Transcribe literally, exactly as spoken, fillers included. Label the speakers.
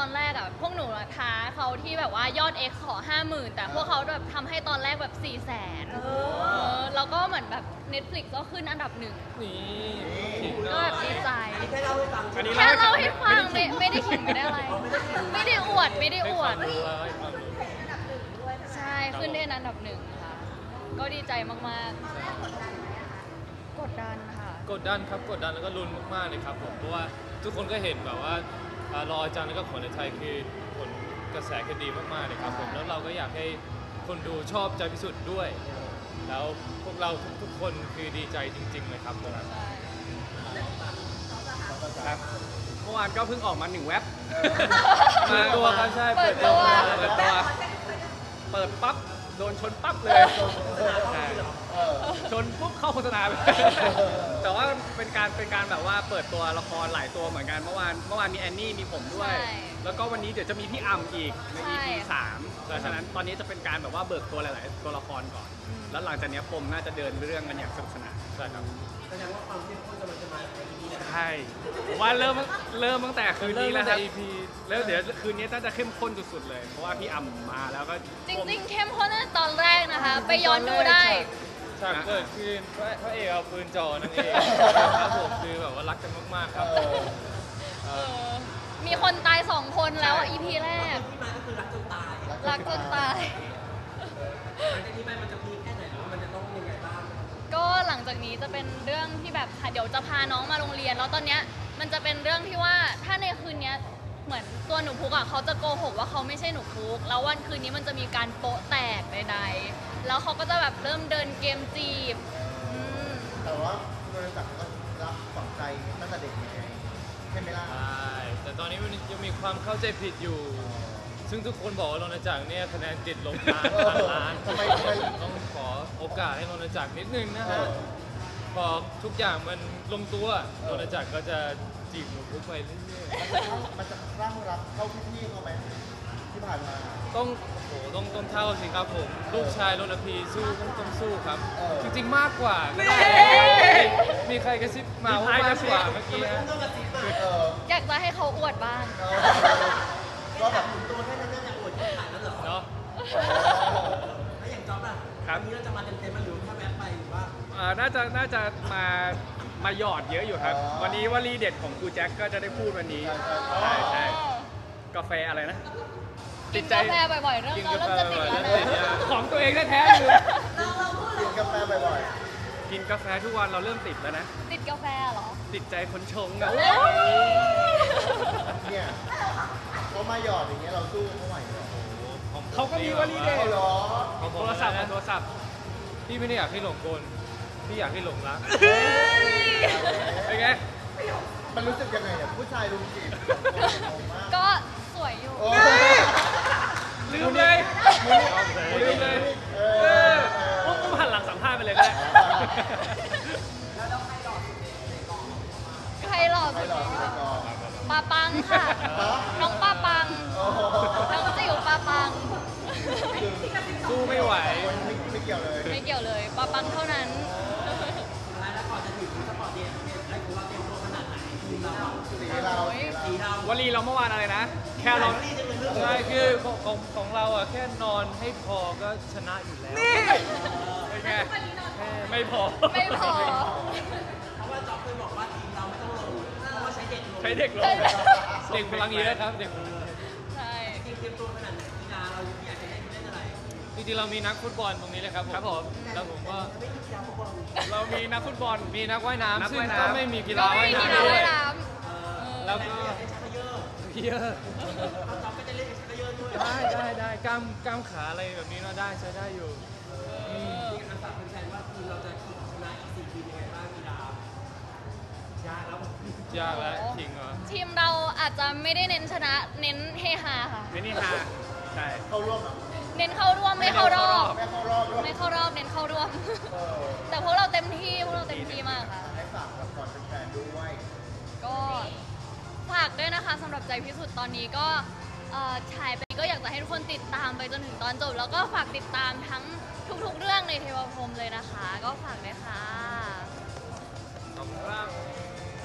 Speaker 1: อนแรกอะพวกหนูท้าเขาที่แบบว่ายอด X ขอห้าหมื่นแต่พวกเขาแบบทำให้ตอนแรกแบบสี่แสนแล้วก็เหมือนแบบ Netflix ก็ขึ้นอันดับหนึ่ง
Speaker 2: นี่
Speaker 1: ก็แบบดีใจ
Speaker 3: แค่เล่าให้ฟัง
Speaker 1: แค่เล่าให้ฟังไม่ไม่ได้ขิงไม่ได้อะไรไม่ได้อวดไม่ได้อวดใช่ขึ้นได้อันดับหนึ่งค่ะก็ดีใจมากๆกดดันค่ะ
Speaker 2: กดดันครับกดดันแล้วก็ลุ้นมากๆเลยครับผมเพราะว่าทุกคนก็เห็นแบบว่ารอจังแล้วก็ขนในไทยคือผลกระแสคือดีมากๆเลยครับผมแล้วเราก็อยากให้คนดูชอบใจพิสุทธิ์ด้วย แล้วพวกเราทุกๆคนคือดีใจจริงๆเลยครับผม
Speaker 4: ครับเมื่อวานก็เพิ่งออกมาหนึ่งเว็บ
Speaker 2: เปิดตัวครับใช่
Speaker 1: เปิดตัว
Speaker 4: เปิดตัวเปิดปั๊บโดนชนปั๊บเลยชนปุ๊บเข้าโฆษณาแต่ว่าเป็นการเป็นการแบบว่าเปิดตัวละครหลายตัวเหมือนกันเมื่อวานเมื่อวานมีแอนนี่มีผมด้วยแล้วก็วันนี้เดี๋ยวจะมีพี่อัมอีกใน อี พี สามเพราะฉะนั้นตอนนี้จะเป็นการแบบว่าเบิกตัวหลายๆตัวละครก่อนแล้วหลังจากนี้ปมน่าจะเดินเรื่องกันอย่างสนุกสนานใช่ครับ
Speaker 3: แสดงว่าความเข้มข้นกำลังจะมาใน อี พี นี้
Speaker 4: ใช่ผมว่าเริ่มเริ่มตั้งแต่คืนนี้แล้วครับ
Speaker 2: อี พี
Speaker 4: แล้วเดี๋ยวคืนนี้น่าจะเข้มข้นสุดๆเลยเพราะว่าพี่อัมมาแล้วก็
Speaker 1: จริงๆเข้มข้นตั้งแต่ตอนแรกนะคะไปย้อนดูได้
Speaker 2: ฉากเกิดขึ้นพระเอกเอาปืนจ่อนั่นเองครับผมคือแบบว่ารักกันมากๆครับ
Speaker 1: มีคนตายสองคนแล้วอ่ะ อี พี แรก
Speaker 3: ที่มาก็คือรักจนตาย
Speaker 1: รักจนตาย
Speaker 3: หลังจากนี้ไปมันจะมีแค่ไหนหรือมันจะต้องยังไงบ้าง
Speaker 1: ก็หลังจากนี้จะเป็นเรื่องที่แบบเดี๋ยวจะพาน้องมาโรงเรียนแล้วตอนเนี้ยมันจะเป็นเรื่องที่ว่าถ้าในคืนนี้เหมือนตัวหนูพุกอ่ะเขาจะโกหกว่าเขาไม่ใช่หนูพุกแล้ววันคืนนี้มันจะมีการโป๊ะแตกใดๆแล้วเขาก็จะแบบเริ่มเดินเกมจีบ
Speaker 5: แต่ว่าโดยจากก็รักฝังใจตั้งแต่เด็กไงใช่ไหมล่ะ
Speaker 2: ใช่แต่ตอนนี้มันยังมีความเข้าใจผิดอยู่ซึ่งทุกคนบอกว่าโรนจักรเนี่ยคะแนนติดลบล้านล้าน
Speaker 5: ทำไมทำไม
Speaker 2: ต้องขอโอกาสให้โรนจักรนิดนึงนะฮะพอทุกอย่างมันลงตัวโรนจักรก็จะจีบหนูพุกไปเรื่อย
Speaker 5: ๆมันจะร่างรักเข้าพี่ๆเขาไหมที่ผ่านมา
Speaker 2: ต้องโอ้โหต้องต้องเท่าสิครับผมลูกชายโรนพีสู้ต้องต้องสู้ครับจริงๆมากกว่ามีใครกระซิบมาว่ามากกว่าเมื่อกี้นะ
Speaker 1: อยากจะให้เขาอวดบ้าง
Speaker 3: ก็แบบตัวแค่นั้นจะอวดแค่ไหนนั่นเหรอ
Speaker 2: เนาะ
Speaker 3: แล้วอย่างจ๊อบล่ะวันนี้เราจะมาเต็มๆมาหรือแค่แวะไปหรือว่า
Speaker 4: อ่าน่าจะน่าจะมามาหยอดเยอะอยู่ครับวันนี้วลีเด็ดของครูแจ็คก็จะได้พูดวันนี้ใช่ใช่กาแฟอะไรนะ
Speaker 1: ติดใจกาแฟบ่อยๆเรื่องเราเริ่มจะติดแล้วนะ
Speaker 4: ของตัวเองแท้ๆอยู่
Speaker 5: กินกาแฟบ่อย
Speaker 4: ๆกินกาแฟทุกวันเราเริ่มติดแล้วนะ
Speaker 1: ติดกาแฟเหรอ
Speaker 4: ติดใจคนชงอ่ะ
Speaker 5: เนี่ยเขามาหยอดอย่างเงี้ยเราสู้เขาไหวเหรอ
Speaker 4: เขาก็มีวลีเด็ด
Speaker 5: เหรอ
Speaker 4: โทรศัพท์โทรศัพท์
Speaker 2: พี่ไม่ได้อยากให้หลงกลพี่อยากให้หลงรัก
Speaker 4: เป็นไง
Speaker 5: มันรู้สึกยังไงเนี่ยผู้ชายรุมจีบ
Speaker 1: ก็สวยอยู่
Speaker 4: ลืมเลยลืมเลยปุ๊บหันหลังสัมภาษณ์ไปเลยก็ได้
Speaker 1: ใครหล่อสุดปาปังค่ะน้องปาปังน้องจิ๋วปาปัง
Speaker 4: สู้ไม่ไหว
Speaker 5: ไม่เกี่ยวเลย
Speaker 1: ไม่เกี่ยวเลยปาปังเท่านั้น
Speaker 3: แล้วก่อนจะถึงสปอร์ตเดย์ให้คุณว่าเตรียมตัวขนาดไหนทีมเรา
Speaker 5: สีเรา
Speaker 3: สีเรา
Speaker 4: วลีเราเมื่อวานอะไรนะแค่เรา
Speaker 2: ใช่คือของของเราอ่ะแค่นอนให้พอก็ชนะอยู่แล้ว
Speaker 4: นี่เป็นไงไม่พอ
Speaker 1: ไม่พอ
Speaker 3: เพราะว่าจ๊อบเคยบอกว่าทีมเราไม่ต้องลงเพราะว่าใช้เด็กลง
Speaker 4: ใช้เด็กลง
Speaker 2: เด็กพลังเยอะครับเด็ก
Speaker 1: ใช่
Speaker 3: จริงเตรียมตัวขนาดไหนกีฬาเราอยากจะได้เล่นอะไร
Speaker 2: จริงๆเรามีนักฟุตบอลตรงนี้เลยครับผม
Speaker 4: ครับผม
Speaker 2: แล้วผมก็
Speaker 4: เรามีนักฟุตบอล
Speaker 2: มีนักว่ายน้ำซึ่งก็ไม่มีกีฬา
Speaker 1: ว่ายน้ำด้วย
Speaker 2: แล้วก็เยอะ
Speaker 3: เขาจ๊อบก็จะเล่นชักเยอะด้วย
Speaker 2: ได้ได้ได้กล้ามกล้ามขาอะไรแบบนี้เราได้ใช้ได้อยู่
Speaker 3: ที่อันฝากเป็นแฟนว่าทีมเราจะชนะอีกสี่ทีมยังไงบ้างกีฬายากแล้ว
Speaker 2: ยากแล้วจริงเหรอ
Speaker 1: ทีมเราอาจจะไม่ได้เน้นชนะเน้นเฮฮาค่ะ
Speaker 4: เน้นเฮฮาใช่
Speaker 5: เข้าร่วม
Speaker 1: เน้นเข้าร่วมไม่เข้ารอบ
Speaker 5: ไม่เข้ารอบ
Speaker 1: ไม่เข้ารอบเน้นเข้าร่วมแต่พวกเราเต็มที่พวกเราเต็มที่มากค่ะ
Speaker 5: ให้ฝากกับก่อนเป็นแฟนด้วย
Speaker 1: ก็ฝากด้วยนะคะสำหรับใจพิสุทธิ์ตอนนี้ก็ฉายไปก็อยากจะให้ทุกคนติดตามไปจนถึงตอนจบแล้วก็ฝากติดตามทั้งทุกๆเรื่องในเทวพรหมเลยนะคะก็ฝากด้วยค่ะ